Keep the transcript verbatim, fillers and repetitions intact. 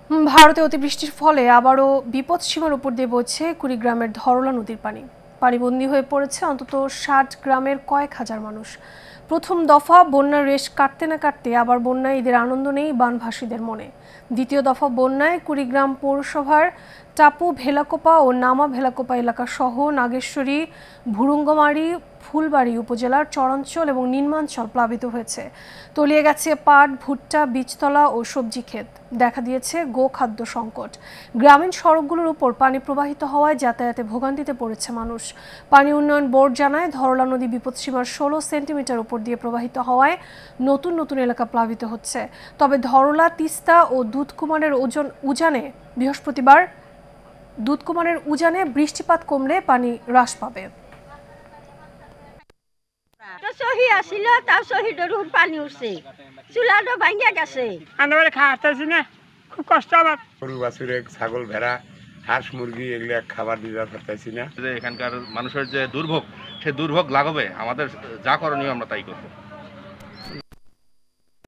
ভারতে অতিবৃষ্টির ফলে আবারও বিপদসীমার উপর দিয়ে বইছে কুড়িগ্রামের ধরলা নদীর পানি। পানিবন্দী হয়ে পড়েছে অন্তত ষাট গ্রামের কয়েক হাজার মানুষ। প্রথম দফা বন্যার রেশ কাটতে না কাটতে আবার বন্যায় ঈদের আনন্দ নেই বানভাসীদের মনে। দ্বিতীয় দফা বন্যায় কুড়িগ্রাম পৌরসভার টাপু ভেলাকোপা ও নামা ভেলাকোপা এলাকা সহ নাগেশ্বরী, ভুরুঙ্গমারি, ফুলবাড়ী উপজেলার চরাঞ্চল এবং নিম্নাঞ্চল প্লাবিত হয়েছে। তলিয়ে গেছে পাট, ভুট্টা, বীজতলা ও সবজি ক্ষেত। দেখা দিয়েছে গোখাদ্য সংকট। গ্রামীণ সড়কগুলোর উপর পানি প্রবাহিত হওয়ায় যাতায়াতে ভোগান্তিতে পড়েছে মানুষ। পানি উন্নয়ন বোর্ড জানায়, ধরলা নদী বিপদসীমার ষোলো সেন্টিমিটার উপর দিয়ে প্রবাহিত হওয়ায় নতুন নতুন এলাকা প্লাবিত হচ্ছে। তবে ধরলা, তিস্তা ও দুধকুমারের ওজন উজানে বৃহস্পতিবার দুধকুমারের উজানে বৃষ্টিপাত কমলে পানি হ্রাস পাবে। সহি আসিল তাও সহিদের উপর পানি উঠছে, চুলাটা ভাঙিয়া গেছে। আমরা খাওয়াতেছি না, খুব কষ্ট আমার। গরু বাছুরে, ছাগল, ভেড়া, হাঁস, মুরগি এগুলো খাবার দিতে পারতেছি না। এখানকার মানুষের যে দুর্ভোগ, সে দুর্ভোগ লাঘবে আমাদের যা করণীয় আমরা তাই করবো।